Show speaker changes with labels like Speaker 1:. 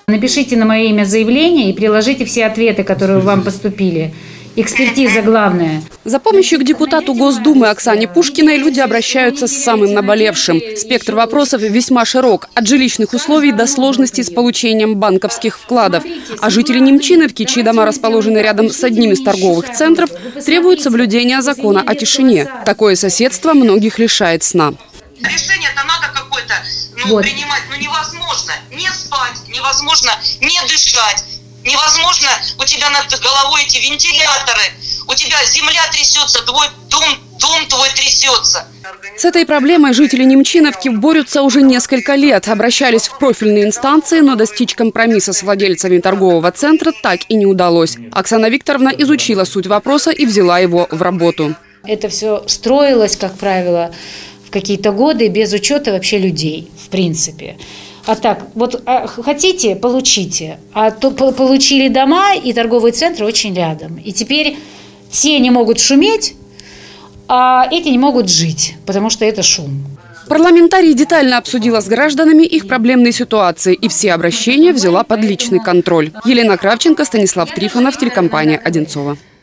Speaker 1: Напишите на мое имя заявление и приложите все ответы, которые вам поступили. Экспертиза главная.
Speaker 2: За помощью к депутату Госдумы Оксане Пушкиной люди обращаются с самым наболевшим. Спектр вопросов весьма широк. От жилищных условий до сложностей с получением банковских вкладов. А жители Немчиновки, чьи дома расположены рядом с одним из торговых центров, требуют соблюдения закона о тишине. Такое соседство многих лишает сна.
Speaker 3: Решение-то надо какое-то принимать, но невозможно не спать, невозможно не дышать. Невозможно, у тебя над головой эти вентиляторы, у тебя земля трясется, твой дом твой трясется.
Speaker 2: С этой проблемой жители Немчиновки борются уже несколько лет. Обращались в профильные инстанции, но достичь компромисса с владельцами торгового центра так и не удалось. Оксана Викторовна изучила суть вопроса и взяла его в работу.
Speaker 1: Это все строилось, как правило, в какие-то годы без учета вообще людей, в принципе. А так, вот хотите – получите. А то получили дома и торговые центры очень рядом. И теперь те не могут шуметь, а эти не могут жить, потому что это шум.
Speaker 2: Парламентарий детально обсудила с гражданами их проблемные ситуации и все обращения взяла под личный контроль. Елена Кравченко, Станислав Трифонов, телекомпания «Одинцово».